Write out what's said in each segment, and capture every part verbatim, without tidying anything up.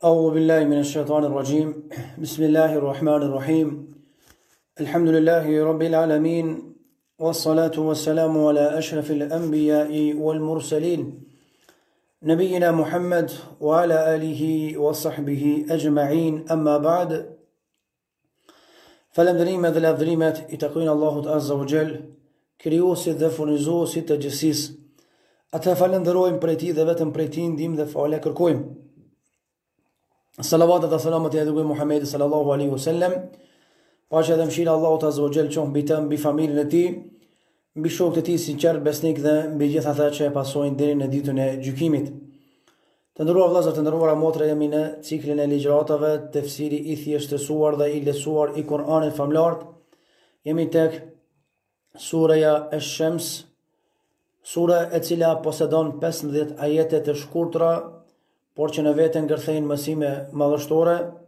أعوذ بالله من الشيطان الرجيم بسم الله الرحمن الرحيم الحمد لله رب العالمين والصلاة والسلام على أشرف الأنبياء والمرسلين نبينا محمد وعلى آله وصحبه أجمعين أما بعد فالندريمة ذا الأذريمة يتقين الله عز وجل كريوس ذا فرنزوس تجسيس أتا فالندرويم بريتي ذا بتم بريتين ديم ذا فعلا كركويم Salavat dhe salamat e edhugoj Muhammedi sallallahu alaihi wasallam, paqja dhe mëshira Allahut azza wa jall qoftë mbi të, mbi familjen e tij, mbi shokët e tij sinqert besnik dhe mbi gjithë ata që e pasojnë deri në ditën e gjykimit. Të nderuar vëllezër, të nderuara motra, jemi në ciklin e ligjëratave, tefsiri i thjeshtësuar dhe i lehtësuar i Kur'anit famlar. Jemi tek suraja Ash-Shams, sura e cila posedon pesëmbëdhjetë ajete të shkurtra, por që në vete ngërthejnë mësime madhështore.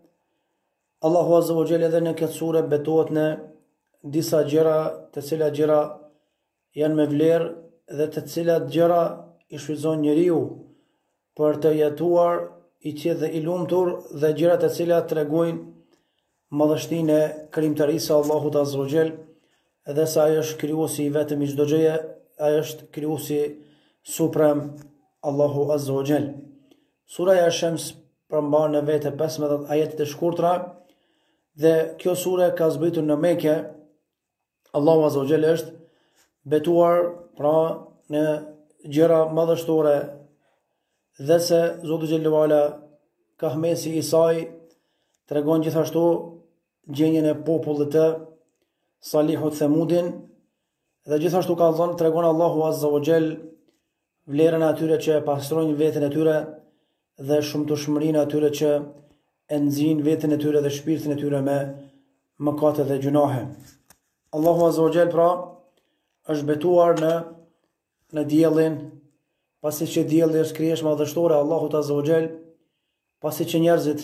Allahu azza wa jalla edhe në këtë sure betohet në disa gjëra, të cilat gjëra janë me vlerë dhe të cilat gjëra i shfrytëzon njeriu për të jetuar i qetë dhe i lumtur, dhe gjëra të cilat tregojnë madhështinë e krijimtarisë së Allahut azza wa jalla dhe se ai është krijuesi i vetëm i çdo gjëje, ai është krijuesi suprem Allahu azza wa jalla. Suraja Ash-Shams përmban në vete pesëmbëdhjetë ajete të shkurtra dhe kjo sure ka zbritur në Mekë. Allahu azza wa jalla është betuar pra në gjëra madhështore dhe se Zoti xhallahu ala ka hmesi i saj tregon gjithashtu gjendjen e popullit të Salihut Thamudin, dhe gjithashtu ka thënë tregon Allahu azza wa jalla vlerën e atyre që pastrojnë veten e tyre dhe shumëtueshmërinë atyre që e nxjin veten e tyre dhe shpirtin e tyre me mëkate dhe gjunahe. Allahu azza wa jall pra është betuar në në diellin, pasi që dielli është krijesë madhështore Allahut azza wa jall, pasi që njerëzit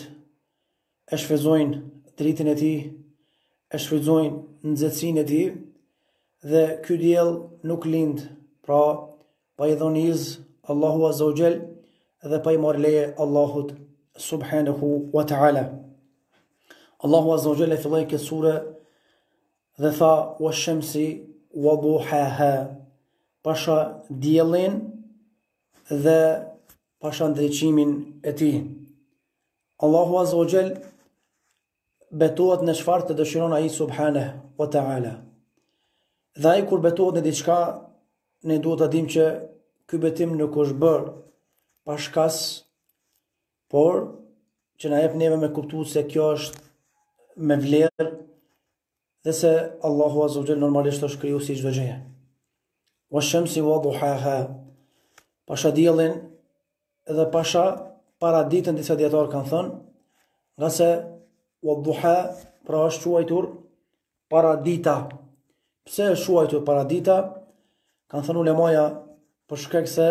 e shfrytëzojnë dritën e tij, e shfrytëzojnë nxehtësinë e tij, dhe ky diell nuk lind pra pa i dhënë izë Allahu azza wa jall dhe pa i marrë leje Allahut subhanahu wa ta'ala. Allahu azza wa jalla filloi këtë sure dhe tha wash-shamsi wa duhaha, pasha diellin dhe pasha ndriçimin e tij. Allahu azza wa jalla betohet në çfarë të dëshiron ai subhanahu wa ta'ala. Dhe ai kur betohet në diçka, ne duhet ta dimë që ky betim nuk është bërë pa shkas, por që na jep neve me kuptues se kjo është me vlerë dhe se Allahu azza wa jalla normalisht është krijuesi i çdo gjëje. Wash-shamsi wa duhaha, pasha diellin dhe pasha paraditën, disa dietar kanë thënë, nga se wa duha pra është quajtur paradita. Pse është quajtur paradita? Kanë thënë ulemaja për shkak se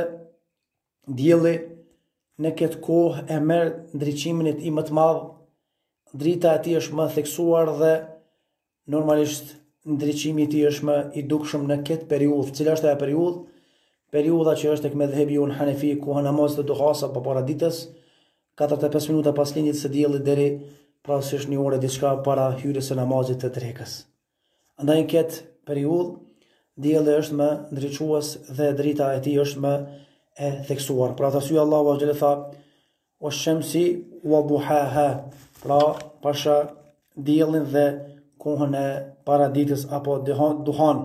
dielli në këtë kohë e merr ndriçimin e tij më të madh, drita e tij është më theksuar dhe normalisht ndriçimi i tij është më i dukshëm në këtë periudhë. Cila është ajo periudhë? Periudha që është tek medhhebi un Hanefi, koha namazit të duhas apo para ditës, katërdhjetë e pesë minuta pas lindjes së diellit deri praktikisht një orë diçka para hyrjes së namazit të drekës. Andaj në këtë periudhë dielli është më ndriçues dhe drita e tij është më e theksuar. Pra të arsye Allahu azza wa jalla tha wash-shamsi wa duhaha, pra pasha diellin dhe kohën e paraditës apo duhan.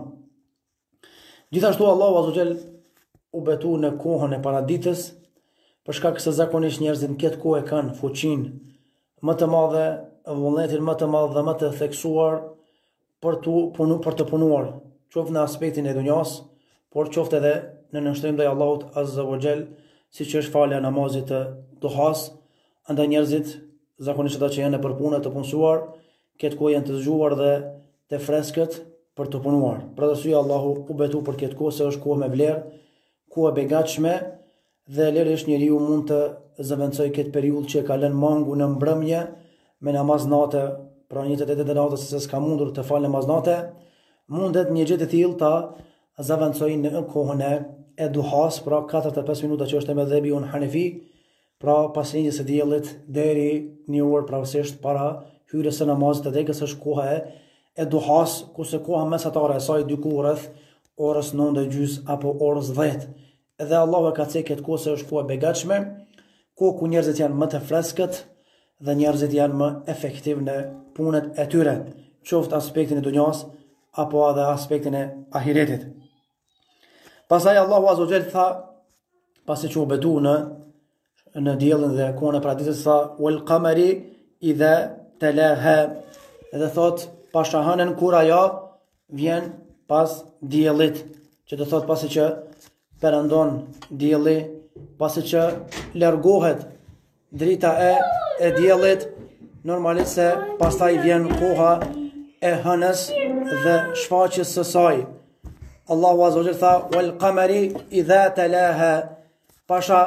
Gjithashtu Allahu azza wa jalla u betu në kohën e paraditës për shkak se zakonisht njerëzit në këtë kohë kanë fuqinë më të madhe, vullnetin më të madh dhe më të theksuar për të punuar, për të punuar, qoftë në aspektin e dunjas, por qoftë edhe në nënshtrim ndaj Allahut azza wa jall, siç është falja e namazit të duhas. Andaj njerëzit zakonisht ata që janë për punë të punësuar, këtë kohë janë të zgjuar dhe të freskët për të punuar. Për arsye Allahu u betu për këtë kohë se është kohë me vlerë, kohë e begatshme, dhe lërisht njeriu mund të zëvendësoj këtë periudhë që ka lënë mangu në mbrëmje me namaz natë, pra njëzet e tetë natës se s'ka mundur të falë namaz natë, mundet një gjë të tillë ta zëvendësoj në kohën e duhas, pra katërdhjetë e pesë minuta që është e medhhebi un Hanefi, pra pas lindjes së diellit deri një orë pravësisht para hyrjes së namazit të drekës është koha e, e duhas, kurse koha mesatare e saj diku rreth orës nëntë e gjys apo orës dhjetë. Edhe Allahu e ka thënë këtë kohë se është koha e begatshme, kohë ku njerëzit janë më të freskët dhe njerëzit janë më efektiv në punët e tyre, qoftë aspektin e dunjas apo edhe aspektin e ahiretit. Pastaj Allahu Azza wa Jall tha, pasi që u betu në në diellin dhe kohën e paradisës, tha wal qamari idha talaha, edhe thot pashahanën kur ajo vjen pas diellit, që do thot pasi që perëndon dielli, pasi që largohet drita e e diellit, normalisht se pastaj vjen koha e hënës dhe shfaqjes së saj. Allahu Azza wa Jalla tha wal qamari idha talaha, pasha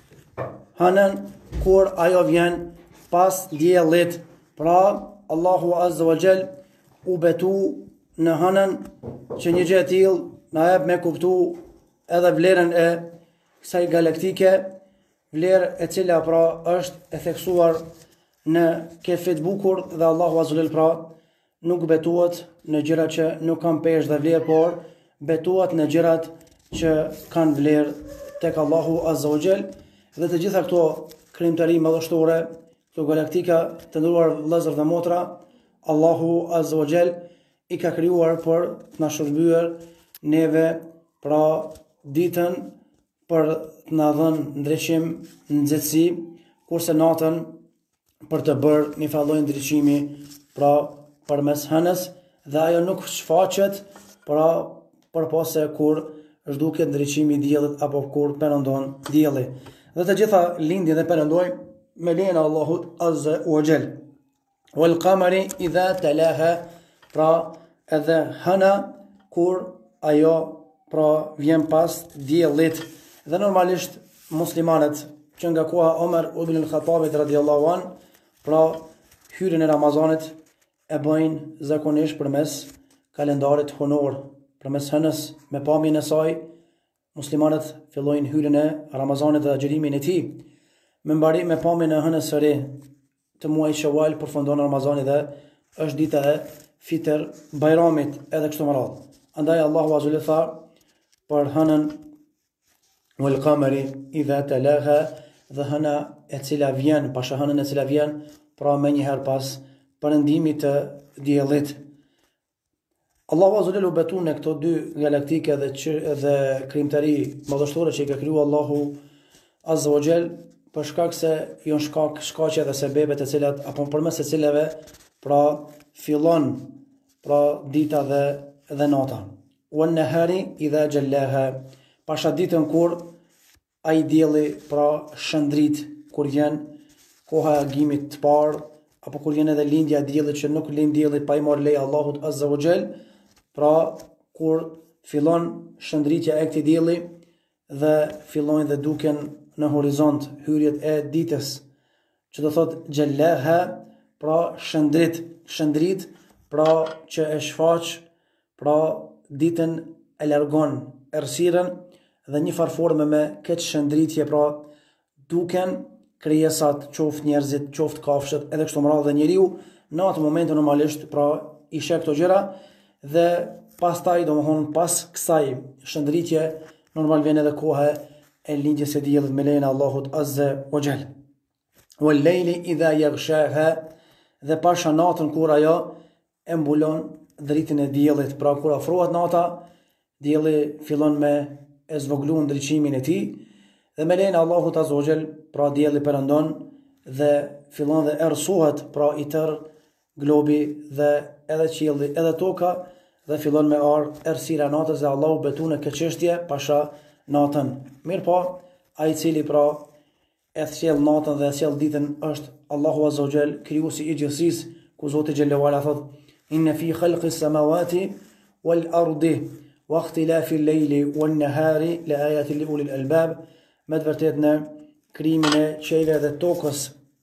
hënën kur ajo vjen pas diellit. Pra Allahu Azza wa Jalla u betu në hënën që një gjë e tillë na jep me kuptu edhe vlerën e kësaj galaktike, vlerë e cila pra është e theksuar në kefet bukur, dhe Allahu Azza wa Jalla pra nuk betuat në gjërat që nuk kanë peshë dhe vlerë, por betuat në gjërat që kanë vlerë tek Allahu Azza wa Jall. Dhe të gjitha këto krijimtari madhështore, këto galaktika të nderuar vëllezër dhe motra, Allahu Azza wa Jall i ka krijuar për të na shërbyer neve pra ditën për të na dhënë ndriçim, nxehtësi, kurse natën për të bërë një falloj ndriçimi pra përmes hënës, dhe ajo nuk shfaqet pra përpose kur zhduket ndriçimi i diellit apo kur perëndon dielli. Dhe të gjitha lindjen dhe perëndojnë me lejen e Allahut Azza wa Jall. Wal qamari idha talaha, pra edhe hëna kur ajo pra vjen pas diellit. Dhe normalisht muslimanët që nga koha Omer ibn al-Khattabit radhiyallahu an, pra hyrjen e Ramazanit e bëjnë zakonisht përmes kalendarit honor, përmes hënës, me pamjen e saj muslimanët fillojnë hyrjen e Ramazanit dhe agjërimin e tij. Me mbarim me pamjen e hënës së re të muajit Shawal përfundon Ramazani dhe është dita e Fitr Bajramit, edhe kështu me radhë. Andaj Allahu Azza wa Jalla tha për hënën wal qamari idha talaha, dhe hëna e cila vjen, pasha hënën e cila vjen pra më një herë pas perëndimit të diellit. Allahu Azza wa Jalla u betu në këto dy galaktike dhe dhe krijimtari madhështore që i ka krijuar Allahu Azza wa Jall, për shkak se janë shkak shkaqe dhe sebebet e cilat apo përmes të cilave pra fillon pra dita dhe dhe nata. Wan nahari idha jallaha, pasha ditën kur ai dielli pra shëndrit, kur vjen koha e agimit të parë, apo kur vjen edhe lindja e diellit, që nuk lind dielli pa i marrë leje Allahut Azza wa Jall, pra kur fillon shëndritja e këtij dielli dhe fillojnë dhe duken në horizont hyrjet e ditës, që do thot jallaha, pra shëndrit, shëndrit, pra që e shfaq, pra ditën e largon errësirën, dhe një farforme me këtë shëndritje pra duken krijesat, qoftë njerëzit, qoftë kafshët, edhe kështu me radhë, dhe njeriu në atë moment normalisht pra i sheh këto gjëra, dhe pastaj domthon pas kësaj shëndritje normal vjen edhe koha e lindjes së diellit me lejen e Allahut Azza wa Jall. Wal layli idha yaghshaha, dhe pasha natën kur ajo e mbulon dritën e diellit, pra kur afrohet nata, dielli fillon me e zvoglu ndriçimin e tij, dhe me lejen e Allahut Azza wa Jall pra dielli perëndon dhe fillon dhe errësohet pra i tërë globi dhe edhe qielli edhe toka, dhe fillon me ardh errësira natës, dhe Allahu betu në këtë çështje pasha natën. Mirë po, ai i cili pra e thjell natën dhe e sjell ditën është Allahu Azza wa Jall, krijuesi i gjithësisë, ku Zoti xhallahu ala thot inna fi khalqis samawati wal ardi wa ikhtilafi al-layli wan nahari la ayatin li ulil albab, me të vërtetë në krijimin e qiellit dhe tokës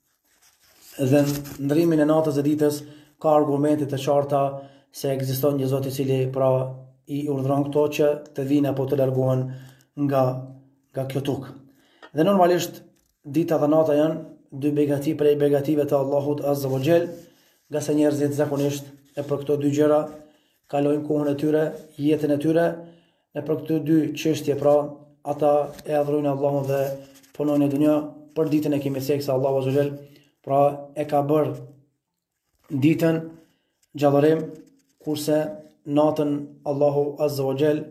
dhe ndrimin e natës dhe ditës ka argumente të qarta se ekziston një Zot i cili pra i urdhëron këto që të vinë apo të largohen nga nga kjo tokë. Dhe normalisht dita dhe nata janë dy begati prej begative të Allahut Azza wa Jell, nga se njerëzit zakonisht e për këto dy gjëra kalojnë kohën e tyre, jetën e tyre, e për këto dy çështje, pra ata e adhurojnë Allahun dhe punojnë në dunja. Për ditën e kemi thënë se Allahu Azza wa Jell pra e ka bërë ditën gjallërim, kurse natën Allahu Azza wa Jell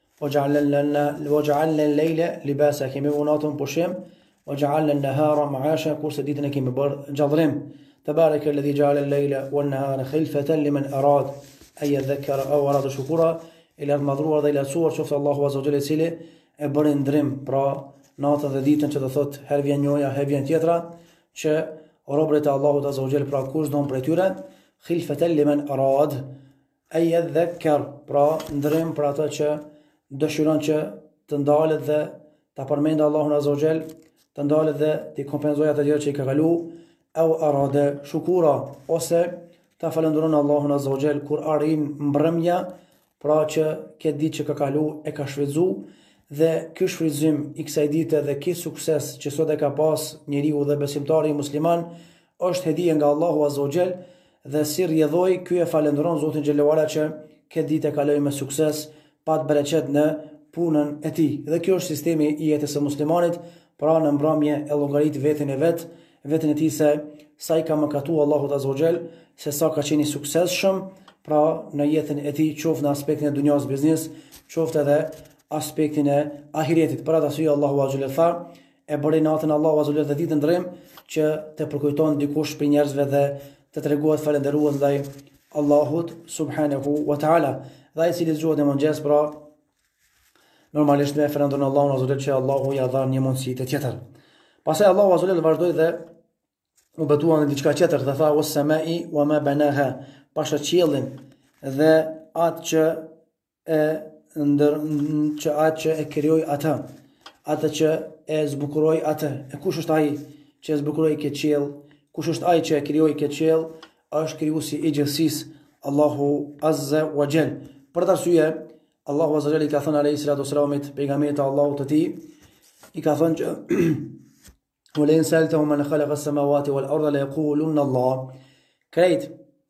وجعلنا وجعلنا الليل لباسا كما وناتم بوشيم وجعلنا النهار معاشا كورس ديتنا كما بر جضرم تبارك الذي جعل الليل والنهار خلفة لمن أراد أن يذكر أو أراد شكورا إلى المضروع إلى صور شفت الله عز وجل سيله برن درم برا ناتا dhe ditën që do thot her vjen njoja, her vjen tjetra, që robërit e Allahut Azza wa Jall pra kush don prej tyre khilfatan liman arad ay yadhakkar, pra ndrim për ata që dëshiron që të ndalet dhe ta përmendë Allahun Azza wa Jall, të ndalet dhe të kompenzojë ato gjëra që i ka kalu, au arada shukura, ose ta falenderon Allahun Azza wa Jall kur arrin mbrëmja, pra që këtë ditë që ka kalu e ka shfrytzu, dhe ky shfrytëzim i kësaj dite dhe ky sukses që sot e ka pas njeriu dhe besimtari musliman është hedhje nga Allahu Azza wa Jall, dhe si rrjedhoi ky e falenderon Zotin xhelalu ala që këtë ditë e kaloi me sukses, pa të bereqet në punën e tij. Dhe kjo është sistemi i jetës së muslimanit, pra në mbrëmje e llogarit veten e vet, veten e tij se sa i ka mëkatuar Allahu Azza wa Jall, se sa ka qenë suksesshëm pra në jetën e tij, qoftë në aspektin e dunjas biznes, qoftë edhe aspektin e ahiretit. Për atë arsye Allahu Azza wa Jall tha, e bëri natën Allahu Azza wa Jall dhe ditën ndrim që të përkujton dikush për njerëzve dhe të tregohet falënderues ndaj Allahut subhanahu wa taala. Dhe ai cili zgjohet në mëngjes, pra normalisht me falënderon Allahun Azza wa Jall që Allahu ja dha një mundësi të tjetër. Pastaj Allahu Azza wa Jall vazhdoi dhe u betua në diçka tjetër, dhe tha was samai wa ma banaha, pasha qiellin dhe atë që e ndër që atë që e krijoi atë, atë që e zbukuroi atë. E kush është ai që e zbukuroi këtë qiell? Kush është ai që e krijoi këtë qiell? Është krijuesi i gjithësisë, Allahu Azza wa Jall. Për të arsye, Allahu Azza wa Jall i ka thënë alayhi salatu wassalamit pejgamberit të Allahut të tij, i ka thënë që وَلَئِنْ سَأَلْتَهُمْ مَنْ خَلَقَ السَّمَاوَاتِ وَالْأَرْضَ لَيَقُولُنَّ اللَّهُ. Krejt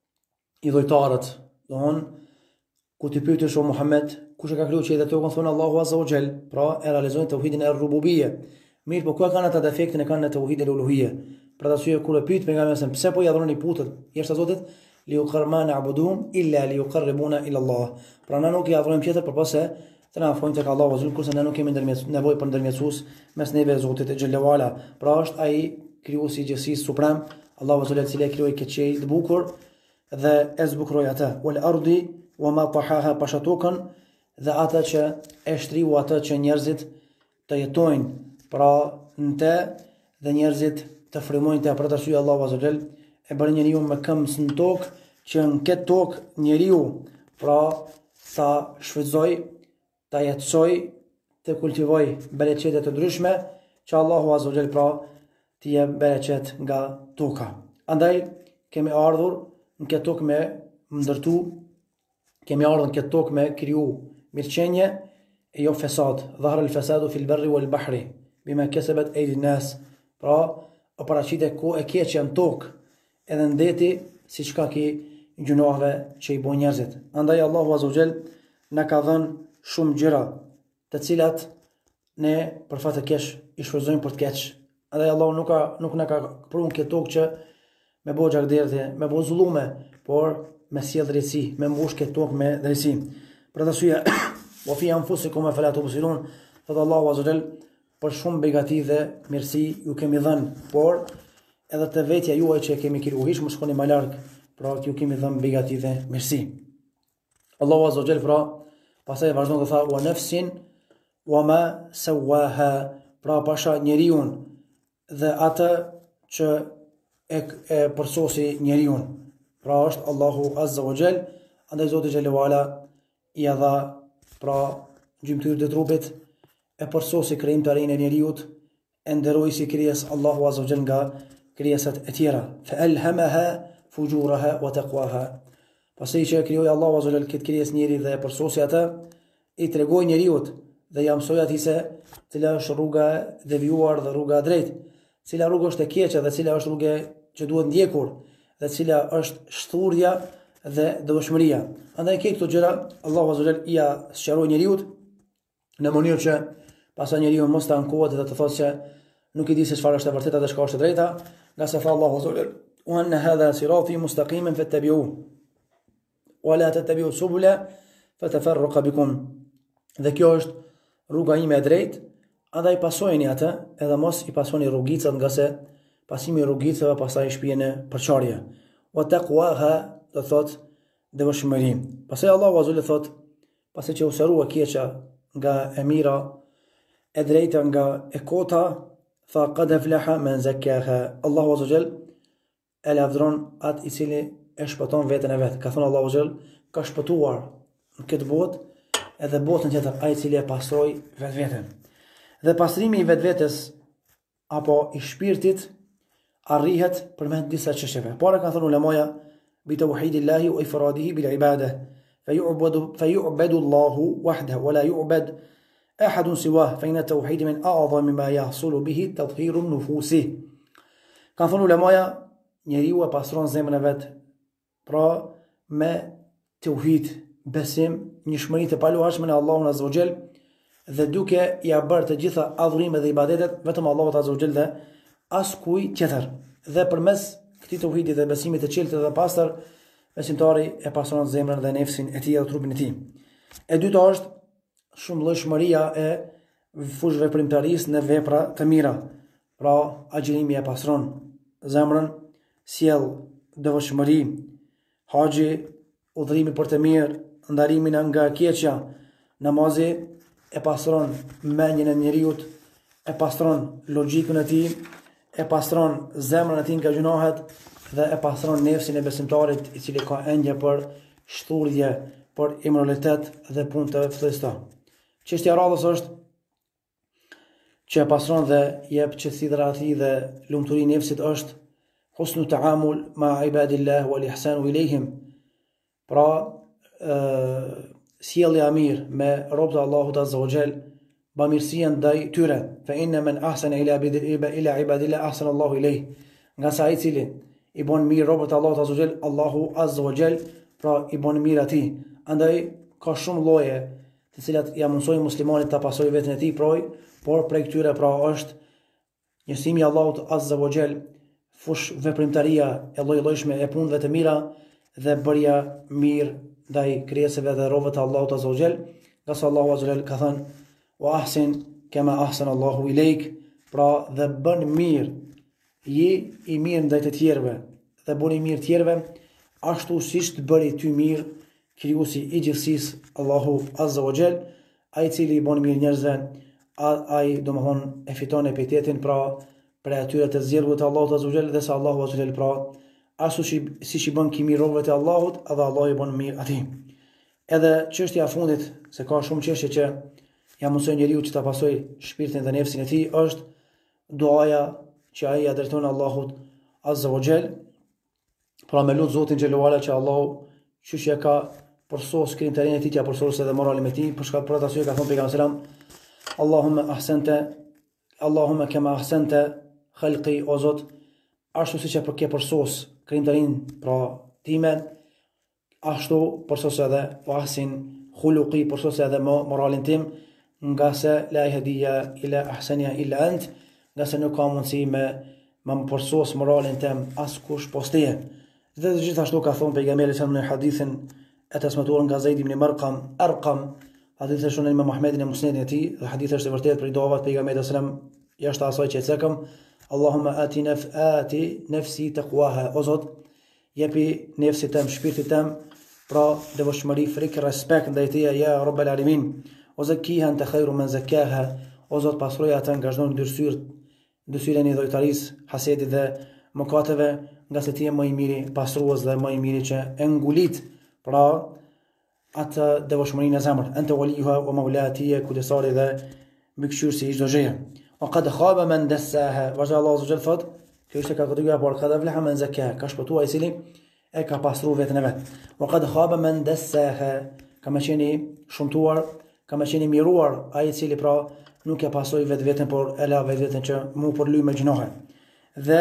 i dhojtarët, domthon ku ti pyetesh o Muhammed, kush e ka krijuar qiellin dhe tokën, thonë Allahu Azza wa Jall, pra e realizojnë tauhidin e rububiyye. Mirë, po ku kanë ata defektin e kanë në tauhidin e uluhiyye. Për atë arsye kur e pyet pejgamberin pse po i adhuroni putët jashtë Zotit, li yuqarma na'buduhum illa li yuqarribuna ila Allah. Pra na nuk i adhurojmë tjetër përpos se të na afrojnë tek Allahu Azza wa Jall, kurse ne nuk kemi nevojë për ndërmjetësues mes neve dhe Zotit xhallahu ala. Pra është ai krijuesi i gjithësisë suprem, Allahu Azza wa Jall, i cili e krijoi këtë qiell të bukur dhe e zbukuroi atë. Wal ardi wa ma tahaha, pashatokën dhe atë që e shtriu atë që njerëzit të jetojnë pra në të, dhe njerëzit të frymojnë të. Për të arsye Allahu Azza wa Jall e bëri njeriu me këmbës në tokë, që në këtë tokë njeriu pra ta shfrytëzoj, ta jetësoj, të kultivoj bereqete të ndryshme, që Allahu Azza wa Jall pra t'i jep bereqet nga toka. Andaj kemi ardhur në këtë tokë me ndërtu, kemi ardhur në këtë tokë me kriju mirëqenie e jo fesad. Dhahara al-fasadu fil barri wal bahri bima kasabat aydi an-nas. Pra o paraqitet ku e keqja në tokë edhe në deti, si çka ki gjunohave që i bojnë njerëzit. Andaj Allahu Azza wa Jall na ka dhënë shumë gjëra, të cilat ne për fat të keq i shfrytëzojmë për të keq. Andaj Allahu nuk ka nuk na ka prunë këtë tokë që me bo gjakderdhje, me bo zullume, por me sjell drejtësi, me mbush këtë tokë me drejtësi. Për atë arsye, wa fi anfusikum fala tubsirun, thot Allahu Azza wa Jall, për shumë begati dhe mirësi ju kemi dhënë, por edhe të vetja juaj që kemi krijuar, hiç mos shkoni më larg, pra ju kemi dhënë begati dhe mirësi. Allahu Azza wa Jall pra pastaj vazhdon të tha wa nafsin wa ma sawaha, pra pasha njeriu dhe atë që e, e përsosi njeriu, pra është Allahu Azza wa Jall. Andaj Zoti xhallahu ala i dha pra gjymtyrë të trupit, e përsosi krijimtarin e njeriut, e nderoi si krijes Allahu Azza wa Jall nga krijesat e tjera. Fa alhamaha fujuraha wa taqwaha. Pasi që krijoi Allahu Azza wa Jall këtë krijes njeri dhe e përsosi atë, i tregoi njeriut dhe ja mësoi atij se cila është rruga e devijuar dhe rruga e drejtë, cila rrugë është e keqe dhe cila është rrugë që duhet ndjekur dhe cila është shturja dhe dëvshmëria. Andaj ke këto gjëra Allahu azza wa jall ia sqaroi njeriu në mënyrë që pastaj njeriu mos ta ankohet dhe të thotë se nuk i di se çfarë është e vërteta dhe çka është e drejta, nga se tha Allahu azza wa jall: "Wa anna hadha sirati mustaqiman fattabi'uhu wa la tattabi'u subula fatafarraqa bikum." Dhe kjo është rruga ime e drejtë, andaj pasojeni atë, edhe mos i pasoni rrugicat, nga se pasimi i rrugicave pastaj shpihen në përçarje. Wa taqwaha do thot devotshmëri. Pastaj Allahu azza wa jall thot, pasi që u sqarua keqja nga e mira, e drejta nga e kota, tha qad aflaha man zakkaha. Allahu azza wa jall e lavdron atë i cili e shpëton veten e vet. Ka thënë Allahu azza wa jall, ka shpëtuar në këtë botë edhe botën tjetër ai i cili e pastroi vetveten. Dhe pastrimi i vetvetes apo i shpirtit arrihet përmes disa çështjeve. Para kanë thënë ulemaja bi tawhidillahi wa ifradihi bil ibadah, fayu'badu fayu'badu Allahu wahdahu wa la yu'bad ahadun siwah, fa inna tawhid min a'zami ma yahsulu bihi tathhiru an-nufusi. Kanë thënë ulemaja, njeriu e pastron zemrën e vet, pra me tauhid, besim, njëshmëri të paluajshme në Allahun azza wa jall, dhe duke ia bërë të gjitha adhurimet dhe ibadetet vetëm Allahut azza wa jall dhe askujt tjetër. Dhe përmes këtij tauhidi dhe besimit të qeltë dhe pastër, besimtari e pastron zemrën dhe nefsin e tij dhe trupin e tij. E dyta është shumëllojshmëria e fush veprimtarisë në vepra të mira. Pra, agjërimi e pastron zemrën, sjell devotshmëri, haxhi, udhërimi për të mirë, ndarimin nga keqja, namazi e pastron mendjen e njeriut, e pastron logjikën e tij, e pastron zemrën e tij nga gjunahet dhe e pastron nefsin e besimtarit i cili ka endje për shturje, për imoralitet dhe punë të fllësta. Çështja e radhës është që e pastron dhe jep qetësi dhe rahatësi dhe lumturi nefsit është husnu ta'amul ma ibadillah wal ihsanu ilayhim. Pra, sjellja mirë me robët e Allahut azza wa jall, bamirësia ndaj tyre. Fa inna man ahsana ila ila ibadillah ahsana Allahu ilayh. Nga sa i cili i bën mirë robët e Allahut azza wa jall, Allahu azza wa jall pra i bën mirë atij. Andaj ka shumë lloje të cilat ja mundsojnë muslimanit ta pasojë veten e tij, proj, por prej këtyre pra është njësimi i Allahut azza wa jall, fush veprimtaria e lloj-llojshme e punëve të mira dhe bërja mirë ndaj krijesave dhe robëve të Allahut azza wa jall, nga sa Allahu azza wa jall ka thënë wa ahsin kama ahsana Allahu ilayk, pra dhe bën mirë, je i mirë ndaj të tjerëve dhe bëni mirë tjerëve ashtu siç të bëri ty mirë krijuesi i gjithësisë Allahu azza wa jall. Ai i cili i bën mirë njerëzve, ai domthon e fiton epitetin pra për atyre të zgjedhur të Allahut azza wa jall, dhe sa Allahu azza wa jall pra ashtu siç i bën kimi robëve të Allahut, edhe Allahu i bën mirë atij. Edhe çështja e fundit, se ka shumë çështje që ja mëson njeriu që ta pasoj shpirtin dhe nefsin e tij, është duaja që ai ja drejton Allahut azza wa jall, pra me lut Zotin xhelalu ala që Allahu qysh ja ka përsos krijimtarinë e tij, ja përsos edhe moralin e tij, për shkak për atë ka thënë pejgamberi selam, Allahumma ahsanta Allahumma kama ahsanta khalqi, o Zot, ashtu siç e ke përsos krijimtarinë pra time, ashtu përsos edhe wa ahsin khuluqi, përsos edhe moralin tim, nga se la yahdiya ila ahsaniha illa ant, nga se nuk ka mundësi me më përsos moralin tim askush post teje. Dhe gjithashtu ka thonë pejgamberi sa në hadithin e transmetuar nga Zeid ibn Marqam, Arqam, hadithi është në Imam Ahmedin e Musnedin e tij, dhe hadithi është i vërtetë për duavat pejgamberit sallam, jashtë asaj që e cekëm, Allahumma ati naf ati nafsi taqwaha, o Zot, jepi nefsit tem, shpirtit tem, pra devotshmëri, frikë, respekt ndaj teje, ja Rabbul Alamin. O zakkiha anta khairu man zakkaha, o Zot, pastroj atë nga çdo ndyrsyr, ndyrsyren e dhojtarisë, hasedit dhe mëkateve, nga se ti je më i miri pastrues dhe më i miri që e ngulit pra atë devotshmërinë e zemrës. Anta waliyuha wa maulati, kujdesari dhe mbikëqyrësi i çdo gjëje. Wa qad khaba man dassaha, wa Allahu azza wa jalla thot, kjo është kategoria por qad aflaha man zakkaha, ka shpëtuar i cili e ka pastruar veten e vet. Wa qad khaba man dassaha, ka më qenë shumtuar, ka më qenë miruar ai i cili pra nuk e pasoi vetveten, por e la vetveten që mu përly me gjinohe. Dhe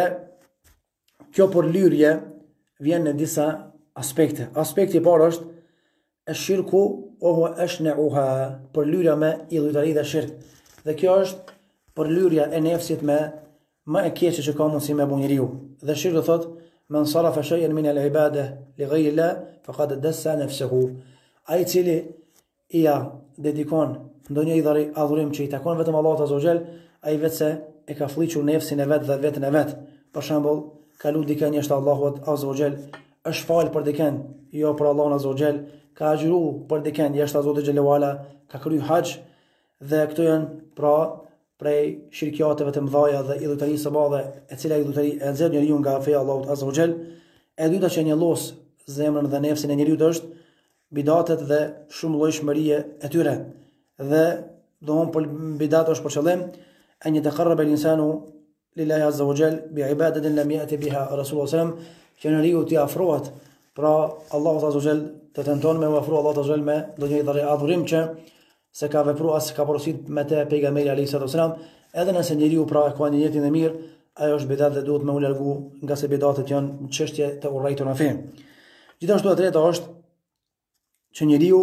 kjo përlyrje vjen në disa aspekte. Aspekti i parë është eshirku o huwa ashna'uha, përlyrja me idhujtari dhe shirk. Dhe kjo është përlyrja e nefsit me më e keqe që ka mundësi me bu njeriu. Dhe shirku thot men sarafa shay'an min al-ibada li ghayri Allah faqad dassa nafsuhu. Ai i cili i ja dedikon ndonjë idhari adhurim që i takon vetëm Allahut azza wa jall, ai vetëse e ka fllihur nefsin e vet dhe veten e vet. Për shembull, ka lut dikën jashtë Allahut azza wa jall, është fal për dikën, jo për Allahun azza wa jall, ka agjëru për dikën jashtë Zotit xhelalu ala, ka kryer hax, dhe këto janë pra prej shirkiateve të mëdha dhe idhujtarisë së madhe, e cila idhujtari e nxjerr njeriu nga feja e Allahut azza wa jall. E dyta që njëllos zemrën dhe nefsin e njeriu është bidatet dhe shumë llojshmëria e tyre. Dhe dohon për bidat është për qëllim an yataqarraba al-insanu lillahi azza wa jall bi'ibadatin lam ya'ti biha Rasulullah sallallahu alaihi wasallam, që njeriu t'i afrohet pra Allahut azza wa jall, të tenton me u afro Allahut azza wa jall me ndonjë idhë adhurim që se ka vepruar as ka porosit me të pejgamberi alayhi salatu wasalam. Edhe nëse njeriu pra ka një jetë të mirë, ajo është bidat dhe duhet me u largu, nga se bidatet janë çështje të urrëtur në fe. Gjithashtu e treta është që njeriu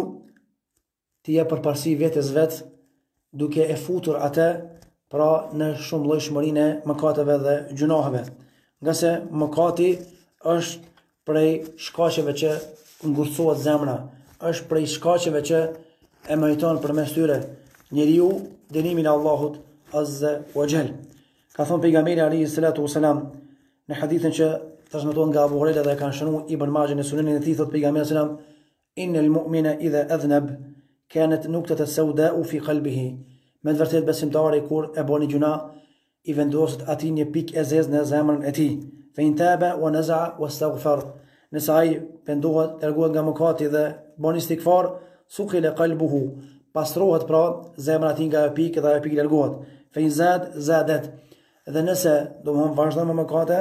të jep përparësi vetes vet duke e futur atë pra në shumë llojshmërinë e mëkateve dhe gjunaheve. Nga se mëkati është prej shkaqeve që ngurcohet zemra, është prej shkaqeve që e meriton përmes tyre njeriu dënimin e Allahut azza wa jall. Ka thënë pejgamberi alayhi salatu wasalam në hadithin që transmetohet nga Abu Huraira dhe kanë shënuar Ibn Majah në Sunenin e tij, thot pejgamberi sallam innal mu'mina idha adhnab kanat nuktata sawda'u fi qalbihi. Me të vërtetë besimtari kur e bën gjuna i vendoset atij një pikë e zezë në zemrën e tij. Fa in taba wa naza'a wastaghfar. Nëse ai pendohet, largohet nga mëkati dhe bën istighfar, suqila qalbuhu, pastrohet pra zemra e tij nga ajo pikë dhe ajo pikë largohet. Fa in zad zadat. Dhe nëse domthon vazhdon me mëkate,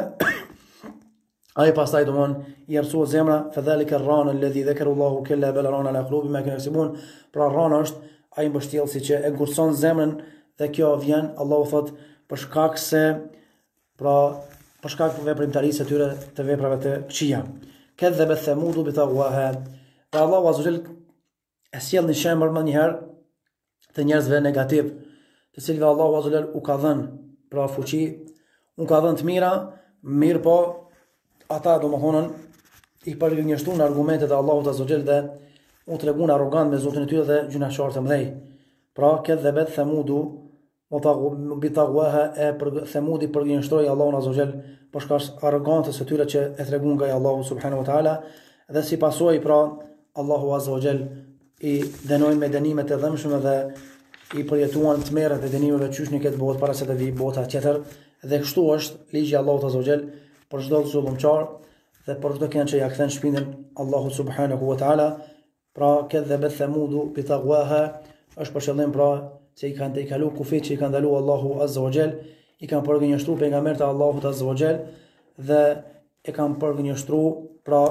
ai pastaj domthon i errësohet zemra, fa dhalika ar-ran alladhi dhakara Allahu kalla bal rana ala qulubi ma kanu yaksubun. Pra rana është ai mbështjellësi që e ngurson zemrën, dhe kjo vjen Allahu thot për shkak se pra për shkak të veprimtarisë së tyre të veprave të këqija. Kadhaba Thamudu bi tagwaha. Pra Allahu azza wajal e sjell në shembull më një herë të njerëzve negativ, të cilëve Allahu azza wajal u ka dhënë pra fuqi, u ka dhënë të mira, mirë po ata domethënë i përgjinjështuan argumentet e Allahut azza wajal dhe u treguan arrogant me Zotin e tyre dhe gjunaqtar të mëdhej. Pra kadhaba Thamudu bi tagwaha, e për Thamudi përgjinjështroi Allahun azza wajal për shkak arrogancës së tyre që e treguan nga Allahu subhanahu wa taala, dhe si pasojë pra Allahu azza wajal i dënoi me dënime të dhëmshme dhe i përjetuan të merret e dënimeve qysh në këtë botë para se të vijë bota tjetër. Dhe kështu është ligji i Allahut azza wajal për çdo zullumçar dhe për çdo kënd që ja kthen shpinën Allahut subhanahu wa taala. Pra kadhaba Thamudu bi tagwaha është për qëllim pra se i kanë tejkalu kufit që i kanë ndaluar Allahu azza wajal, i kanë përgënjeshtruar pejgamberët e Allahut azza wajal dhe e kanë përgënjeshtruar pra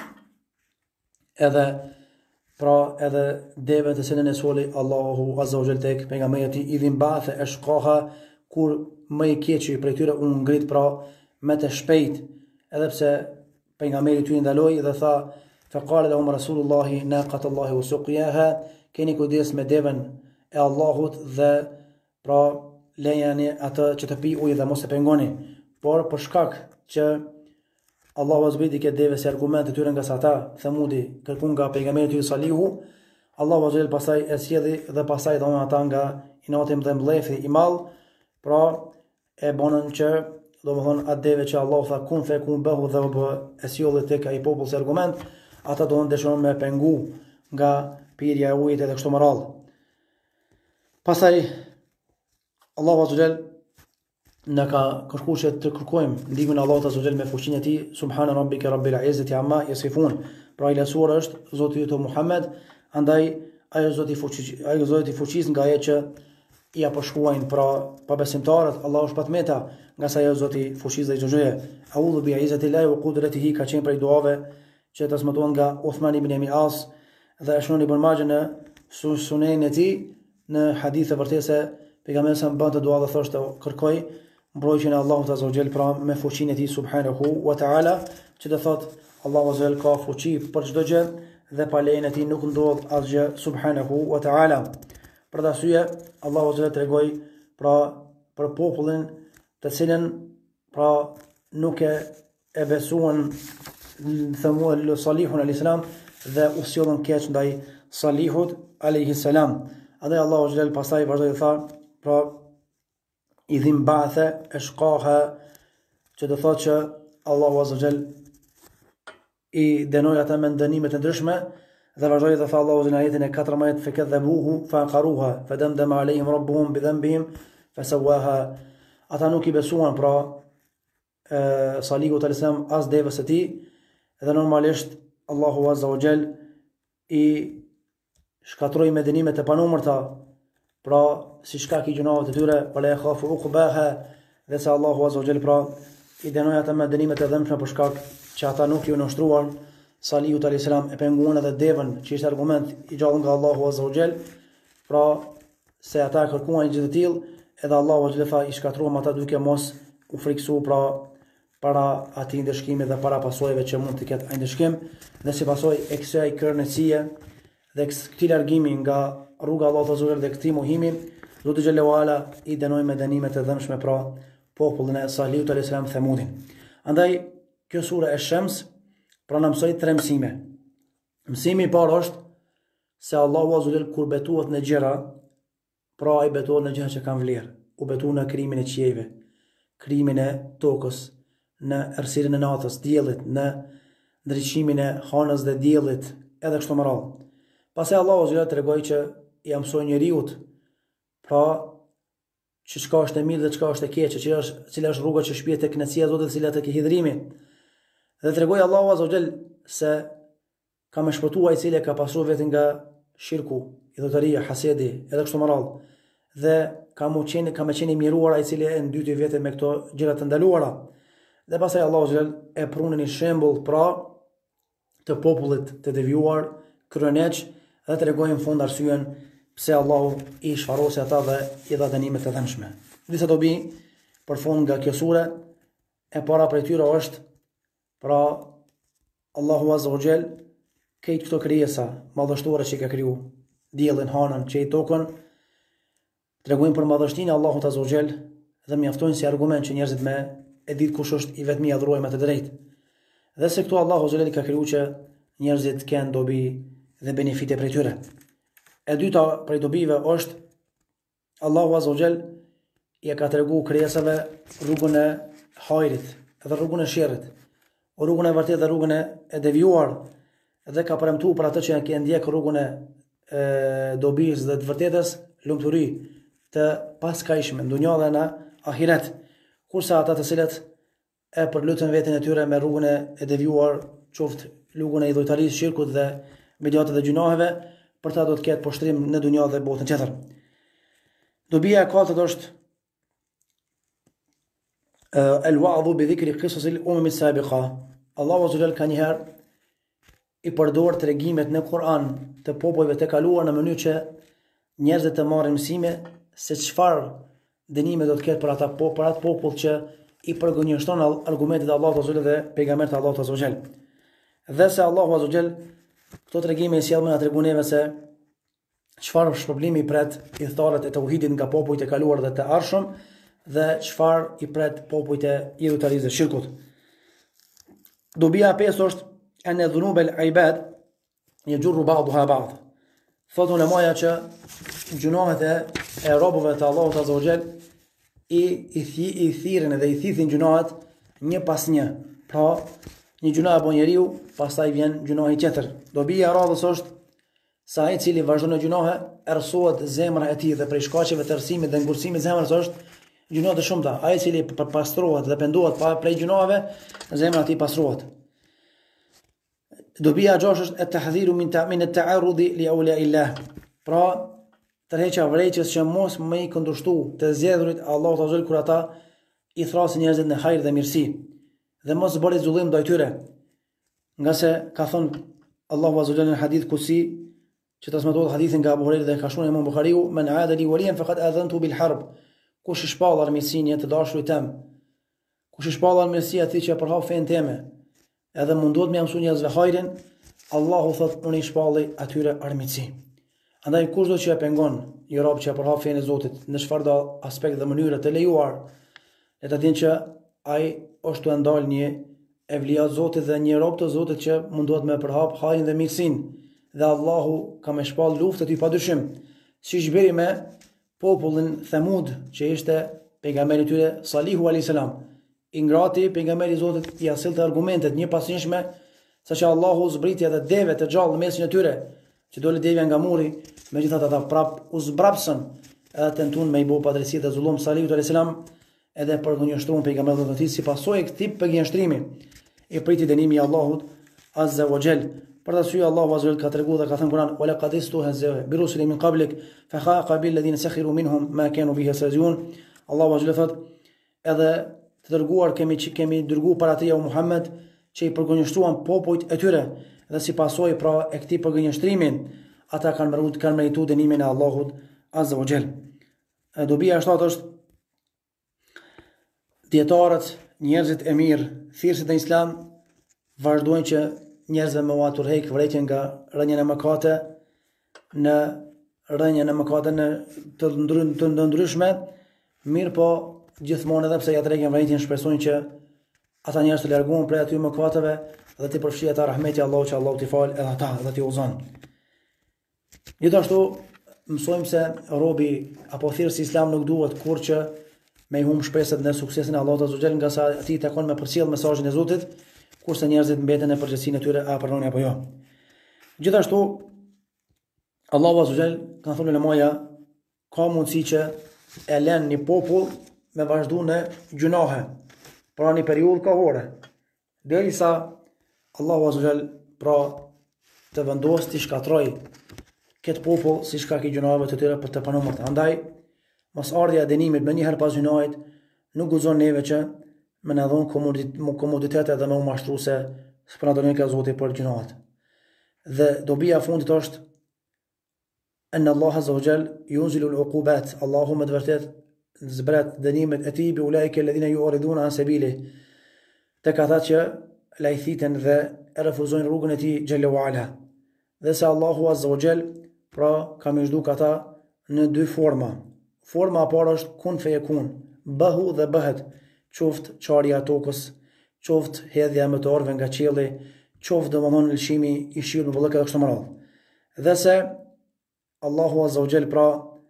edhe pra edhe deve të cilën e soli Allahu azza wa jall tek pejgamberi i idhin bathe e shkoha, kur më i keqi prej tyre u ngrit pra me të shpejt, edhe pse pejgamberi i ndaloi dhe tha faqala lahum rasulullahi naqatallahi wa suqiyaha, keni kujdes me devën e Allahut dhe pra lejani atë që të pi ujë dhe mos e pengoni. Por për shkak që Allahu azbiti këtë deve si argument të tyre nga sa ata Thamudi kërkun nga pejgamberi i tyre Salihu, Allahu azbiti pasaj e sjedhi dhe pasaj dhonë ata nga inatim dhe mbledhje i madh, pra e bonën që do më thonë atë deve që Allahu tha kun fe kun bëhu dhe bë e sjolli tek ai popull si argument, ata do në dëshon me pengu nga pirja e ujit edhe kështu më radhë. Pasaj Allahu azbiti në ka kërku që të kërkojmë ndihmën e Allahut azza wa jall me fuqinë e tij. Subhana rabbika rabbil izzati amma yasifun. Pra i lasur është Zoti i Muhammed, andaj ajo Zoti i fuqis, ajo Zoti i fuqis nga ajo që i apo shkruajnë pra pa besimtarët, Allahu është patmeta nga sa ajo Zoti i fuqis dhe i xhoxhë. A'udhu bi izzati llahi wa qudratihi, ka qenë prej duave që transmetohen nga Uthman ibn Abi As dhe e shnon Ibn Majah në Sunenin e tij në hadith e vërtetë se pejgamberi sa bante dua dhe thoshte kërkoj mbrojtjen e Allahut azza wa jall, pra me fuqinë e tij subhanahu wa taala, që do thot Allahu azza wa jall ka fuqi për çdo gjë dhe pa lejen e tij nuk ndodh asgjë subhanahu wa taala. Për dashuria Allahu azza wa jall tregoi pra për popullin të cilën pra nuk e e besuan Thamud Salihun alayhis salam dhe u sjellën keq ndaj Salihut alayhis salam. Andaj Allahu azza wa jall pastaj vazhdoi të thotë pra idhim ba'tha ashqaha, që do thotë që Allahu azza wa jall i dënoi ata me dënime të ndryshme dhe vazhdoi të thotë Allahu në ajetin e katërmbëdhjetë fakadhabuhu faqaruha fadamdama alayhim rabbuhum bidhanbihim fasawaha. Ata nuk i besuan pra e, Salihut alayhis salam as devës së tij dhe normalisht Allahu azza wa jall i shkatroi me dënime të panumërta, pra si shkak i gjunave të tyre, wala yakhafu uqbaha, dhe se Allahu azza wa jall pra i dënoi ata me dënime të dëmshme për shkak që ata nuk i nështruan Salihut alayhis salam, e penguan edhe devën, që ishte argument i gjallë nga Allahu azza wa jall, pra se ata kërkuan një gjë të tillë, edhe Allahu azza wa jall i shkatruam ata duke mos u friksu pra para atij ndëshkimi dhe para pasojave që mund të ketë ai ndëshkim, dhe si pasojë e kësaj kërcënie dhe këtij largimi nga rruga e Allahut azza wa jall dhe këtij mohimi, Zoti xhallahu ala i dënoi me dënime të dëmshme pra popullin e Salihut alayhis salam Thamudin. Andaj kjo sura e Shams pra na mësoi tre mësime. Mësimi i parë është se Allahu azza wa jall kur betohet në gjëra, pra ai betohet në gjëra që kanë vlerë. U betu në krijimin e qiejve, krijimin e tokës, në errësirën e natës, diellit, në ndriçimin e hanës dhe diellit, edhe kështu me radhë. Pastaj Allahu azza wa jall tregoi që i mësoi njeriu pra që çka është e mirë dhe çka është e keqe, që është cila është rruga që shpije tek kënaqësia e Zotit dhe cila tek hidhrimi. Dhe tregoi Allahu azza wa jall se ka më shpëtuar ai cili ka pasur vetëm nga shirku, idhëtaria, hasedi, edhe kështu me radhë. Dhe ka më qenë ka më qenë i miruar ai cili e ndyti vetëm me këto gjëra të ndaluara. Dhe pastaj Allahu azza wa jall e prunë një shembull pra të popullit të devijuar, kryeneç, dhe tregoi në fund arsyen pse Allahu i shfarosi ata dhe i dha dënime të dëmshme. Disa dobi për fund nga kjo sure, e para prej tyre është pra Allahu azza wa jall këtë këto krijesa madhështore që ka kriju, diellin, hanën, që i tokën, tregojnë për madhështinë e Allahut azza wa jall dhe mjaftojnë si argument që njerëzit me e ditë kush është i vetmi adhuruar me të drejtë. Dhe se këtu Allahu azza wa jall ka kriju që njerëzit kanë dobi dhe benefite prej tyre. E dyta prej dobive është Allahu azza wa jall i ka treguar krijesave rrugën e hajrit dhe rrugën e sherrit, rrugën e vërtetë dhe rrugën e devijuar, dhe ka premtuar për atë që janë ndjek rrugën e dobisë dhe të vërtetës lumturi të paskajshme në dunjë dhe në ahiret, kurse ata të cilët e përlutën veten e tyre me rrugën e devijuar, qoftë rrugën e idhujtarisë, shirkut dhe mediatë dhe gjunaheve, për ta do të ketë poshtrim në dunjë dhe botën tjetër. Dobia e katërt është el-wa'dhu bi dhikri qisas al-umam as-sabiqa. Allahu azza wa jall ka një herë i përdor tregimet në Kur'an të popujve të kaluar në mënyrë që njerëzit të marrin mësime se çfarë dënime do të ketë për ata po për atë popull që i përgënjeshton argumentet e Allahut azza wa jall dhe pejgamberit e Allahut azza wa jall. Dhe se Allahu azza wa jall këto tregime i sjellën atë treguneve se çfarë shpërblimi i pret i tharët e tauhidit nga popujt e kaluar dhe të ardhshëm, dhe çfarë i pret popujt e idhujtarisë dhe shirkut. Dobia e pesë është an dhunub al-ibad yajurru ba'daha ba'd. Thotë ulemaja që gjunahet e robëve të Allahut azza wa jall i i, i thirrin dhe i thithin gjunahet një pas një. Pra, një gjuna e bën njeriu, pastaj vjen gjunahi tjetër. Dobia e radhës është sa ai i cili vazhdon në gjunahe, errësohet zemra e tij dhe prej shkaqeve të errësimit dhe ngurësimit zemrës është gjuna të shumta. Ai i cili pastrohet dhe pendohet pa prej gjunave, zemra e tij pastrohet. Dobia e gjashtë është at-tahdhiru min ta'min at-ta'arrudi li awliya illah. Pra, tërheqja vërejtjes që mos më i këndushtu të zgjedhurit Allahut azza wa jall kur ata i thrasin njerëzit në hajër dhe mirësi, dhe mos bëri zullim ndaj tyre. Nga se ka thënë Allahu azza wa jalla në hadith kusi, që transmetohet hadithin nga Abu Huraira dhe ka shkruar Imam Buhariu, men aada li waliyan faqad adhantu bil harb. kush i shpall armiqsinë të dashurit tem, kush i shpall armiqësia atij që e përhap fen teme, edhe mundohet me mësu njerëzve hajrin, Allahu thot unë i shpalli atyre armiqsi. Andaj kushdo që e pengon një rob që e përhap fen e Zotit në çfarëdo aspekt dhe mënyre të lejuar, le ta dinë që ai është të ndal një evlia Zotit dhe një rob të Zotit që mundohet me përhap hajrin dhe mirësinë, dhe Allahu ka me shpall luftë aty padyshim, siç bëri me popullin Thamud, që ishte pejgamberi i tyre Salihu alayhis salam. I ngrati pejgamberi i Zotit i asillte argumentet një pas njëshme, saqë Allahu zbriti edhe deve të gjallë në mesin e tyre, që doli devja nga muri, megjithatë ata prap u zbrapsën edhe tentuan me i bë padrejti dhe zullum Salihut alayhis salam, edhe për gënjeshtruan pejgamberin e tij. Si pasojë e këtij përgënjeshtrimi i priti dënimi i Allahut azza wa jall. Për të syë Allahu azza wa jall ka treguar dhe ka thënë Kur'an: "Wa laqad istuhzi'a bi rusulin min qablik fa khaqa bil ladhina sakhiru minhum ma kanu bihi yastahzi'un." Allahu azza wa jall thot: "Edhe të dërguar kemi kemi dërguar para teje o Muhammed, që i përgënjeshtruan popujt e tyre, dhe si pasojë pra e këtij përgënjeshtrimi, ata kanë merituar kanë merituar dënimin e Allahut azza wa jall." Dobia e shtatë është dietarët, njerëzit e mirë, thirrësit e Islam vazhdojnë që njerëzve me uatur hek vërejtjen nga rënjën e mëkate në rënjën e mëkate në të, ndry, të ndryshme, mirë po gjithmonë edhe pse ja tregin vërejtjen shpresojnë që ata njerëz të largohen prej aty mëkateve dhe të përfshijë ata rahmeti Allahu, që Allahu t'i falë edhe ata dhe t'i udhëzon. Gjithashtu mësojmë se robi apo thirrësi Islam nuk duhet kur që me i humb shpresat në suksesin e Allahut azza wa jall, nga sa atij takon me përcjell mesazhin e Zotit, kurse njerëzit mbeten në përgjithësinë e tyre a pranojnë apo jo. Gjithashtu Allahu azza wa jall ka thënë në moja ka mundësi që e lën një popull me vazhdu në gjunahe pra një periudhë kohore, derisa Allahu azza wa jall pra të vendos të shkatroj këtë popull si shkak i gjunaheve të tyre për të pranuar. Andaj mos ardhja e dënimit me një herë pas gjunahit nuk guxon neve që me në dhonë komoditete dhe me u mashtru se së përna dërën ka Zoti për gjunahet. Dhe dobia fundit është enë Allah azza wa jall yunzilu al-uqubat, Allahu me të vërtet zbret dënimet e tij bi ulaika alladhina yu'riduna an sabili, tek ata që lajthiten dhe e refuzojnë rrugën e tij xhalla wa ala. Dhe se Allahu azza wa jall pra ka më zhduk ata në dy forma. Forma e parë është kun feyekun, bahu dhe bëhet, qoftë qarja e tokës, qoftë hedhja e meteorëve nga qielli, qoftë domethënë lëshimi i shiut në vëllëka dhe kështu me radhë. Dhe se Allahu azza wa jall pra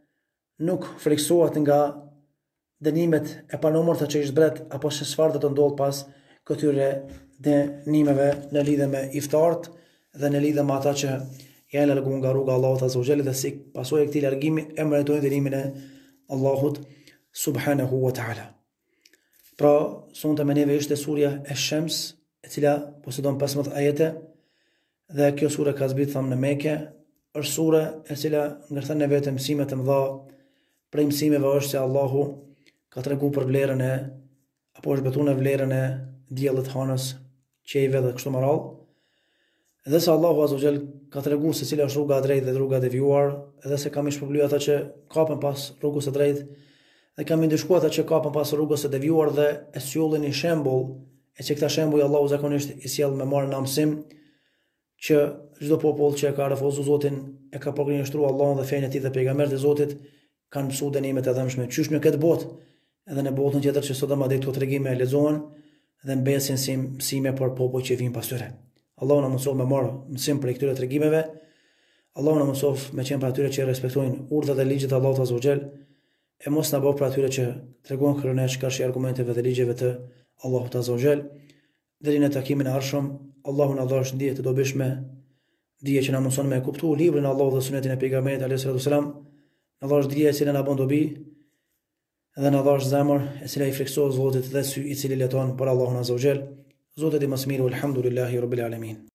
nuk friksohet nga dënimet e panumërta që i zbret apo se çfarë do të ndodh pas këtyre dënimeve në lidhje me iftarët dhe në lidhje me ata që janë larguar nga rruga e Allahut azza wa jall, dhe si pasojë e këtij largimi e meritojnë dënimin e Allahut subhanahu wa ta'ala. Pra, sonte me neve ishte surja e Shams, e cila posedon pesëmbëdhjetë ajete, dhe kjo sure ka zbritur thamë në Mekë, është sure e cila ngërthen në vetë mësime të mëdha. Prej mësimeve është se Allahu ka treguar për vlerën e apo është betuar në vlerën e diellit, hanës, qejve dhe kështu me radhë. Dhe se Allahu azza wa jall ka treguar se cila është rruga e drejtë dhe rruga e devijuar, dhe se kam i shpërblyur ata që kapen pas rrugës së drejtë, dhe kam i ndëshkuar ata që kapen pas rrugës së devijuar dhe e sjollin një shembull, e që këta shembuj Allahu zakonisht i sjell me marrë në mësim që çdo popull që ka refuzuar Zotin, e ka përgjigjëstruar Allahun dhe fenë e tij dhe pejgamberin e Zotit, kanë mësuar dënimet e dëmshme qysh në këtë botë, edhe në botën tjetër që sot madje këto tregime e lexohen dhe mbesin si mësime për popujt që vijnë pas tyre. Allahu na mëson me marrë mësim për këtyre tregimeve. Allahu na mëson me qenë për atyre që respektojnë urdhrat dhe ligjet e Allahut azza wa jall, e mos na bëj për atyre që tregojnë kronesh karshi argumenteve dhe ligjeve të Allahut azza wa jall. Deri në takimin e ardhshëm, Allahu na dhash dije të dobishme, dije që na mëson me kuptuar librin e Allahut dhe sunetin e pejgamberit alayhis salam. Na dhash dije e cila na bën dobi, dhe na dhash zemër e cila i friksohet Zotit dhe sy i cili leton për Allahun azza wa jall. Zotit i mësmiru, alhamdulillahi rabbil alamin.